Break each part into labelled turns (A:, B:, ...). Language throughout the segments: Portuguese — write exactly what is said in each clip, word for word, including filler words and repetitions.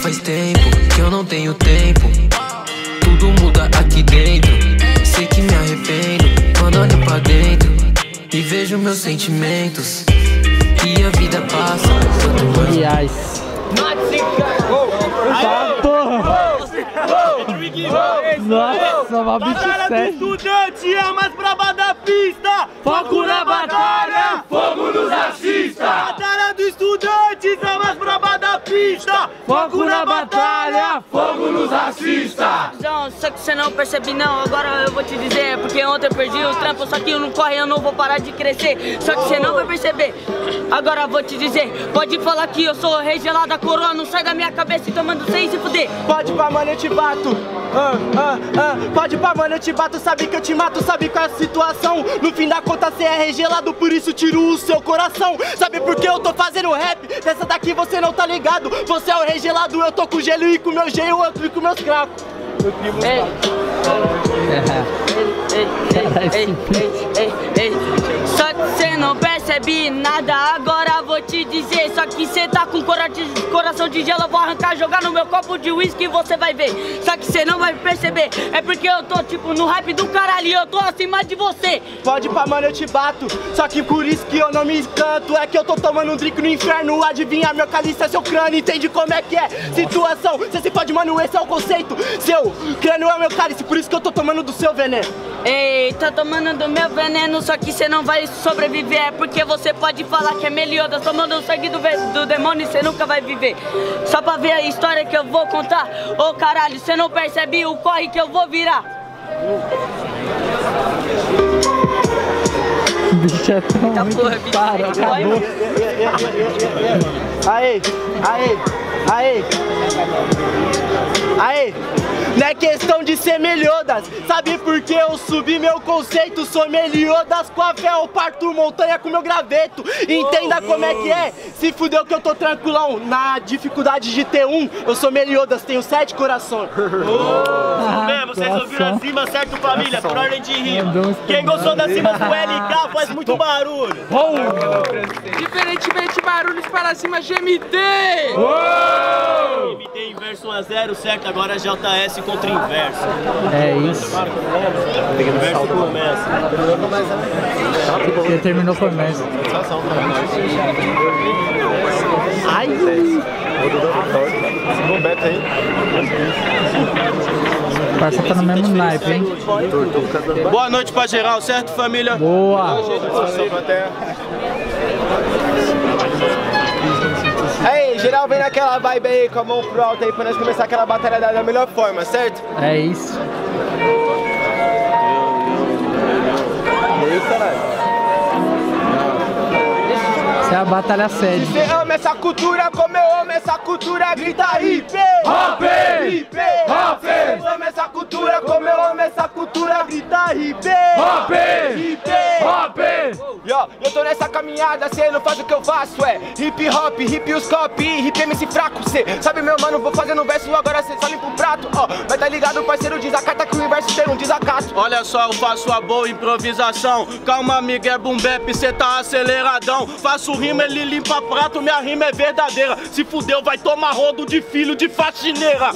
A: faz tempo que eu não tenho tempo. Tudo muda aqui dentro. Sei que me arrependo quando olho pra dentro e vejo meus sentimentos. E a vida passa quanto mais.
B: Aliás. Nossa, uma bicho
C: Batalha do estudante, armas pra da pista.
B: Foco na batalha,
C: fogo nos racistas. Batalha do estudante, armas pra da pista.
B: Foco na batalha,
C: fogo nos racistas.
D: Não, só que você não percebe não, agora eu vou te dizer. Porque ontem eu perdi o trampo, só que eu não corre, eu não vou parar de crescer. Só que você não vai perceber, agora eu vou te dizer. Pode falar que eu sou o rei gelado, a coroa não sai da minha cabeça e tomando sem se fuder.
C: Pode pra mano, eu te bato. Ah, ah, ah. Pode pra mano, eu te bato, sabe que eu te mato, sabe qual é a situação. No fim da conta cê é regelado, por isso tiro o seu coração. Sabe por que eu tô fazendo rap? Dessa daqui você não tá ligado. Você é o regelado, eu tô com gelo e com meu gelo, outro e com meus cracos. Meu primo ei. Ei, ei, ei, ei, ei. Só que cê não percebe nada, agora vou te dizer. Só que cê tá com cora de, coração de gelo, eu vou arrancar, jogar no meu copo de uísque e você vai ver. Só que cê não vai perceber, é porque eu tô tipo no hype do caralho e eu tô acima de você. Pode pra mano, eu te bato, só que por isso que eu não me escanto. É que eu tô tomando um drink no inferno, adivinha, meu cálice é seu crânio, entende como é que é? Situação, cê se pode, mano, esse é o conceito. Seu crânio é meu cálice, por isso que eu tô tomando do seu veneno. Ei, tá tomando do meu veneno, só que cê não vai sobreviver. É porque você pode falar que é Meliodas, tomando o sangue do, do demônio e cê nunca vai viver. Só pra ver a história que eu vou contar. Ô oh, caralho, cê não percebe o corre que eu vou virar.
B: Bicho é tão
D: tá porra, bicho,
B: para, acabou.
C: Aê, aê, aê. Aê, não é questão de ser Meliodas. Sabe por que eu subi meu conceito? Sou Meliodas com a fé, eu parto montanha com meu graveto. Entenda como é que é. Se fudeu que eu tô tranquilão. Na dificuldade de ter um, eu sou Meliodas, tenho sete corações.
B: Ah,
C: mesmo, vocês ouviram a cima, certo, família? Por ordem de rima. Quem gostou da cima do L K faz muito barulho.
E: Diferentemente barulhos para cima de M D.
C: M D inverso um a zero, certo? Agora J S contra inverso.
B: É isso.
C: Inverso começa.
B: Ele terminou com o Messi. Ai! Parça tá no mesmo naipe, hein?
C: Boa noite pra geral, certo, família?
B: Boa!
C: Aí, geral vem naquela vibe aí, com a mão pro alto aí, pra nós começar aquela batalha da melhor forma, certo?
B: É isso.
C: E aí, caralho?
B: Essa é a batalha séria.
C: Se você ama essa cultura como eu amo essa cultura, grita hip hop! Hip hop! Se ama essa cultura como eu amo essa cultura, grita hip hop! Hip hop! Yo, eu tô nessa caminhada, cê não faz o que eu faço, é hip hop, hip os copy, hip M C fraco, cê sabe meu mano, vou fazendo verso, agora cê só limpa o prato, ó, mas tá ligado parceiro, desacata que o universo tem um desacato. Olha só, eu faço a boa improvisação, calma amiga, é boom bap, cê tá aceleradão, faço rima, ele limpa prato, minha rima é verdadeira, se fudeu vai tomar rodo de filho de faxineira.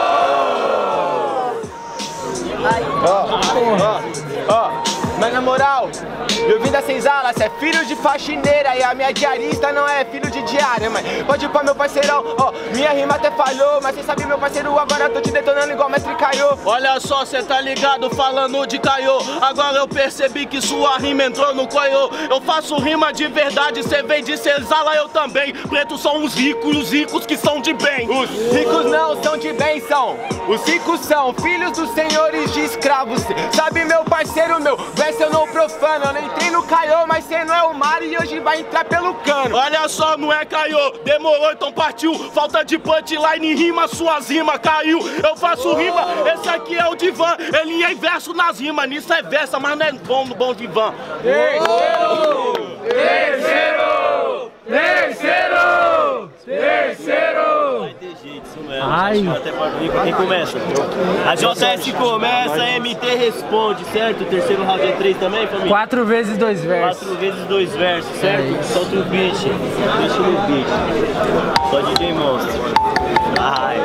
C: Ó, ó, ó, mas na moral, eu vim da senzala, cê é filho de faxineira e a minha diarista não é filho de diária, mas pode ir pra meu parceirão, ó, minha rima até falhou, mas cê sabe meu parceiro, agora tô te detonando igual mestre Caio. Olha só, cê tá ligado falando de Caio, agora eu percebi que sua rima entrou no coio, eu faço rima de verdade, cê vem de senzala, eu também, pretos são os ricos, os ricos que são de bem. Os ricos não são de bem, são, os ricos são filhos dos senhores de escravos, sabe meu parceiro, meu verso eu não profano, eu nem entrei no Caio, mas cê não é o Mario e hoje vai entrar pelo cano. Olha só, não é Caio, demorou, então partiu. Falta de punchline, rima, suas rimas caiu. Eu faço rima, esse aqui é o Divan. Ele é inverso nas rimas, nisso é versa, mas não é bom no bom Divan. Terceiro! Terceiro! Terceiro! Terceiro! Vai ter jeito, isso mesmo.
B: Ai.
C: Até para quem começa? A J S começa, a M T responde, certo? O terceiro round é três também, família?
B: Quatro vezes dois versos.
C: Quatro vezes dois versos, certo? É Solta o beat, deixa no beat. Só D J Monstro. Ai.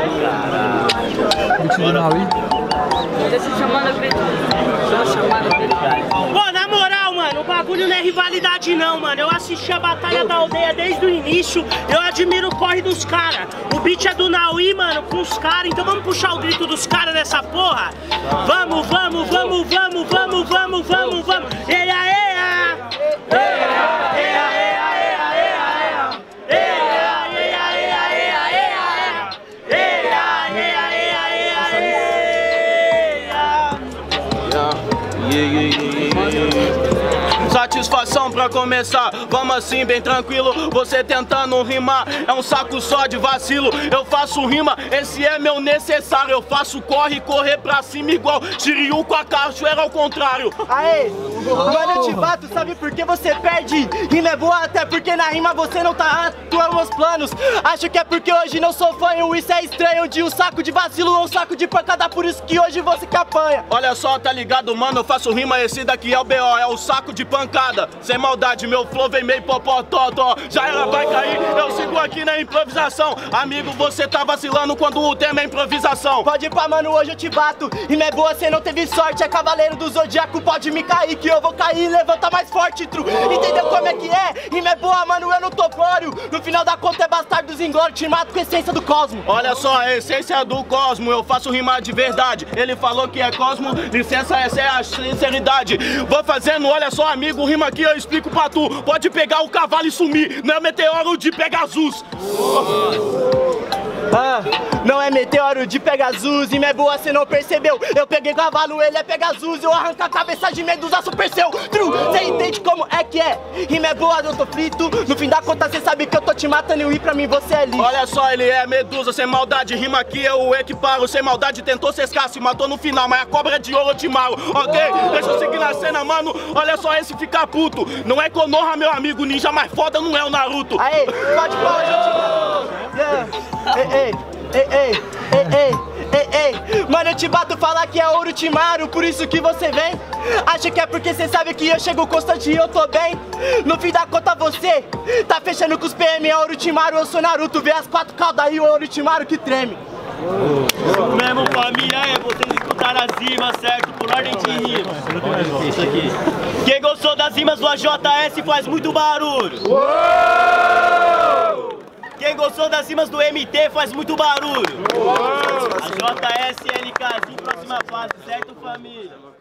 B: beat do Naui.
D: Deixa eu chamar no grito. Deixa eu chamar no grito.
F: Pô, na moral, mano, o bagulho não é rivalidade não, mano. Eu assisti a Batalha da Aldeia desde o início. Eu admiro o corre dos caras. O beat é do Naui, mano, com os caras. Então vamos puxar o grito dos caras nessa porra? Vamos, vamos, vamos, vamos, vamos, vamos, vamos, vamos. Eia, eia! Eia, eia, eia!
C: Satisfação pra começar, vamos assim bem tranquilo. Você tentando rimar, é um saco só de vacilo. Eu faço rima, esse é meu necessário. Eu faço corre, correr pra cima igual Shiryu com a cachoeira ao contrário.
G: Aê, mano, eu te bato, sabe por que você perde? Rima é boa até porque na rima você não tá atuando nos planos. Acho que é porque hoje não sou fanho, isso é estranho. De um saco de vacilo ou um saco de pancada, por isso que hoje você que apanha.
C: Olha só, tá ligado, mano, eu faço rima, esse daqui é o B O, é o saco de pancada. Sem maldade, meu flow vem meio popotó, já ela vai cair, eu sigo aqui na improvisação. Amigo, você tá vacilando quando o tema é improvisação.
G: Pode ir pra mano, hoje eu te bato. Rima é boa, cê não teve sorte, é cavaleiro do zodíaco, pode me cair que eu vou cair, levanta mais forte, tru. Entendeu como é que é? Rima é boa, mano, eu não tô fório. No final da conta é bastardo dos inglórios, te mato com a essência do cosmo.
C: Olha só, a essência do cosmo, eu faço rimar de verdade. Ele falou que é cosmo, licença, essa é a sinceridade. Vou fazendo, olha só, amigo, rima aqui eu explico pra tu. Pode pegar o cavalo e sumir, não é meteoro de Pegasus.
G: Ah, não é meteoro de Pegasus, rima é boa, cê não percebeu. Eu peguei cavalo, ele é Pegasus, eu arranco a cabeça de Medusa Supercell. True, cê entende como é que é? Rima é boa, eu tô frito. No fim da conta cê sabe que eu tô te matando e pra mim você é lixo.
C: Olha só, ele é Medusa, sem maldade, rima aqui eu equiparo. Sem maldade tentou cescar, se matou no final, mas a cobra de ouro eu te maro, ok? Deixa eu seguir na cena, mano, olha só esse ficar puto. Não é Konoha, meu amigo, ninja mais foda não é o Naruto.
G: Aê, pode falar, gente. Yeah. Ei, ei, ei, ei, ei, ei, ei. Mano, eu te bato falar que é Orochimaru, por isso que você vem. Acha que é porque cê sabe que eu chego constante e eu tô bem. No fim da conta você tá fechando com os P M, é Orochimaru, eu sou Naruto. Vê as quatro caudas aí, o Orochimaru que treme.
F: Mesmo família é vocês escutaram as rimas, certo? Por ordem de rima. Isso aqui. Quem gostou das rimas do A J S faz muito barulho. Quem gostou das rimas do M T faz muito barulho. A J S L Kzinho, próxima fase, certo, família?